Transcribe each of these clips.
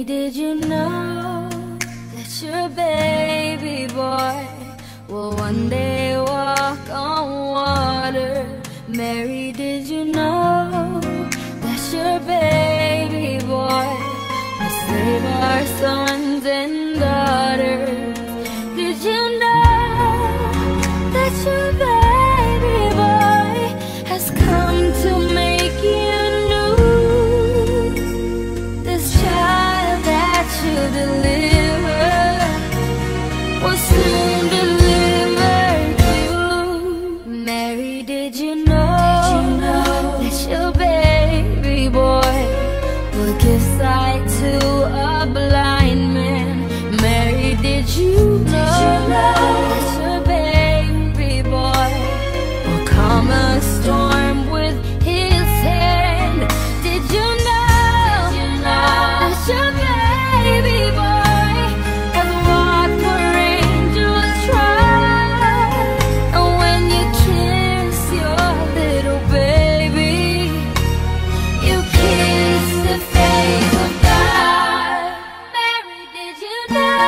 Mary, did you know that your baby boy will one day walk on water? Mary, did you know that your baby boy will save our sons and daughters? Did you know that your baby boy has come to make you new? This child that you deliver will soon deliver you. Mary, did you know that your baby boy will give sight to a blind man? Mary, did you know that your baby boy will calm a storm with his hand? Did you know that your baby boy has walked where angels trod? And when you kiss your little baby, you kiss the face of God. Mary, did you know?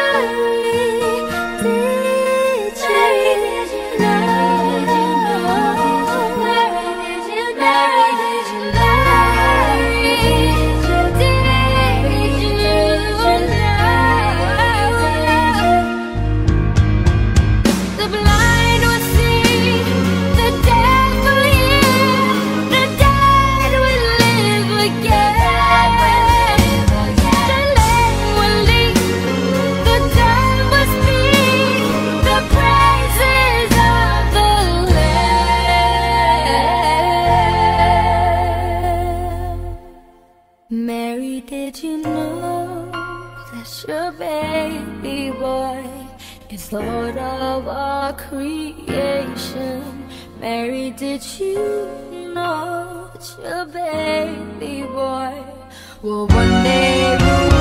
Mary, did you know that your baby boy is Lord of all creation? Mary, did you know that your baby boy will one day rule